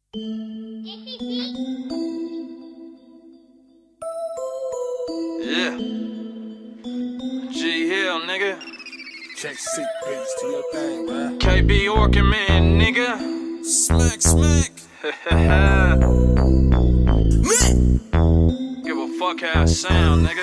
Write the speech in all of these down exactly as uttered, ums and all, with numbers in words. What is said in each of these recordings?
Yeah. G Hill, nigga. Check seat bitch to your thing, man. K B Orkin, man, nigga. Smack, smack. Give a fuck how it sound, nigga.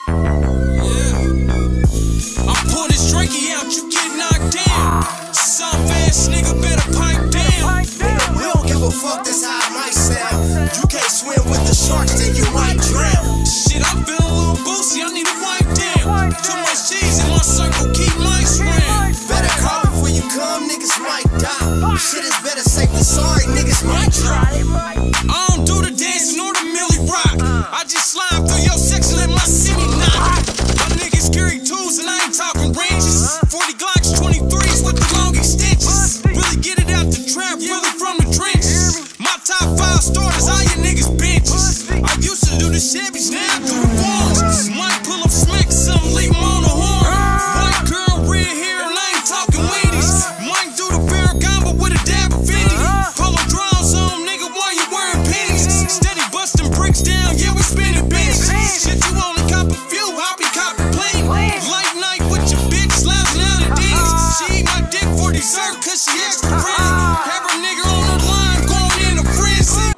Yeah. I pull this drinky out, you get knocked down. Some ass nigga better pipe down. We don't give a fuck, that's how it might sound. You can't swim with the sharks, then you might drown. Shit, I'm feeling a little boosty, I need to wipe down. Too much cheese in my circle, keep mice round. Better call before you come, niggas might die. Shit is better safe than sorry, niggas might try. I don't do the dance nor the Millie Rock. I just slime through your section, let my city knock. My niggas carry tools and I ain't talking ranges. forty Glocks, twenty-threes with the long extensions. Really get it out the trap, really from the trenches. My top five starters, all your niggas benches. I used to do the Chevys, now I do the Fords. Might pull up smack some, leave them on the horn. White girl, red hair, and I ain't talking Wheaties. Might do the Farrakhan, but with a dab of Fendi. Pulling draws on, nigga, while you wearing pennies. Steady busting bricks down, yeah, we spinning benches. Shit, you only cop a few, I'll be copping plenty. Late night with your bitch, lounging out at Denny's. She eat my dick for dessert, cause she extra friendly. Have a nigga on the line, going in a frenzy.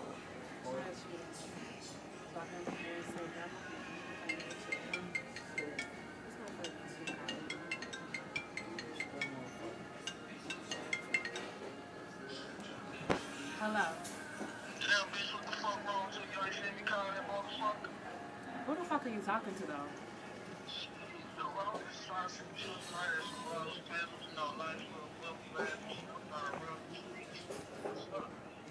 Hello. Damn, bitch, what the fuck wrong with you? You ain't seen me call that motherfucker? Who the fuck are you talking to, though? Yo, I was just trying to see what you was like. Some real spit, you know, nice little flip, bad shit. I'm not a real street. What's up?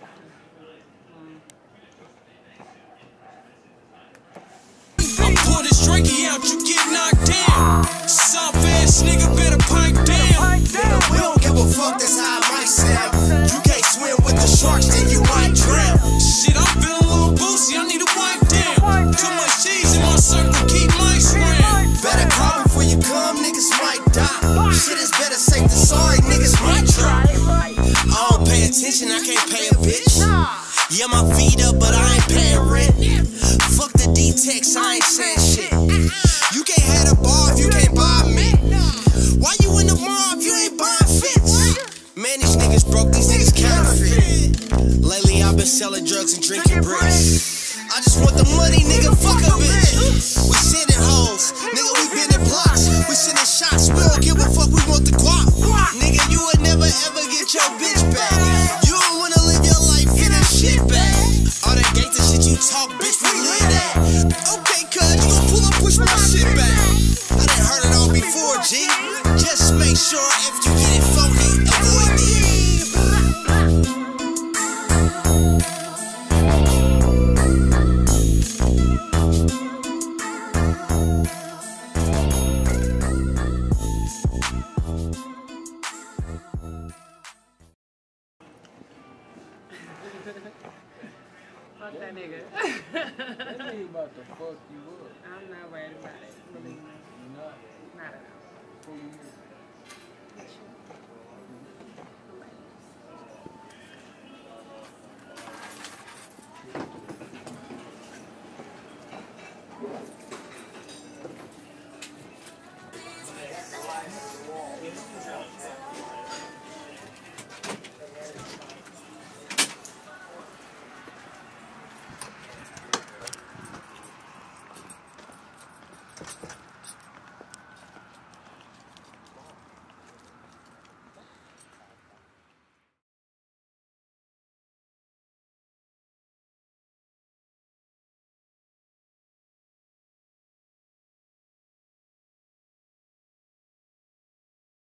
I pull this drinky out, you get knocked down. Soft ass nigga better pipe down. We don't give a fuck, that's how it might sound. You can't swim with the sharks, then you might drown. Shit, I'm feeling a little boosty, I need to wipe down. Too much cheese in my circle, keep mice round. Better call before you come, niggas might die. Shit is better safe than sorry, niggas might try. I don't pay attention, I can't pay a bitch. Yeah, my feet up, but I ain't paying rent. Fuck the D-Tex, I ain't saying shit. You can't have a bar if you can't buy me. Why you in the mall if you ain't buying fits? Man, these niggas broke, these niggas counterfeit. Lately I've been selling drugs and drinking bricks. I just want the money, nigga, fuck a bitch. We sending hoes, nigga, we been in blocks. We sending shots, we don't give a fuck, we want the guap. Nigga, you would never ever get your bitch back. You don't wanna live your life in a shit bag. All that gangsta shit you talk, bitch, we live that. Okay, cuz, you gon' pull up, push my shit back. I done heard it all before, G. Just make sure if you get it funky, avoid the Fuck that nigga. That nigga about to fuck you up. I'm not worried about it. Believe me. You not? Not at all. Who you?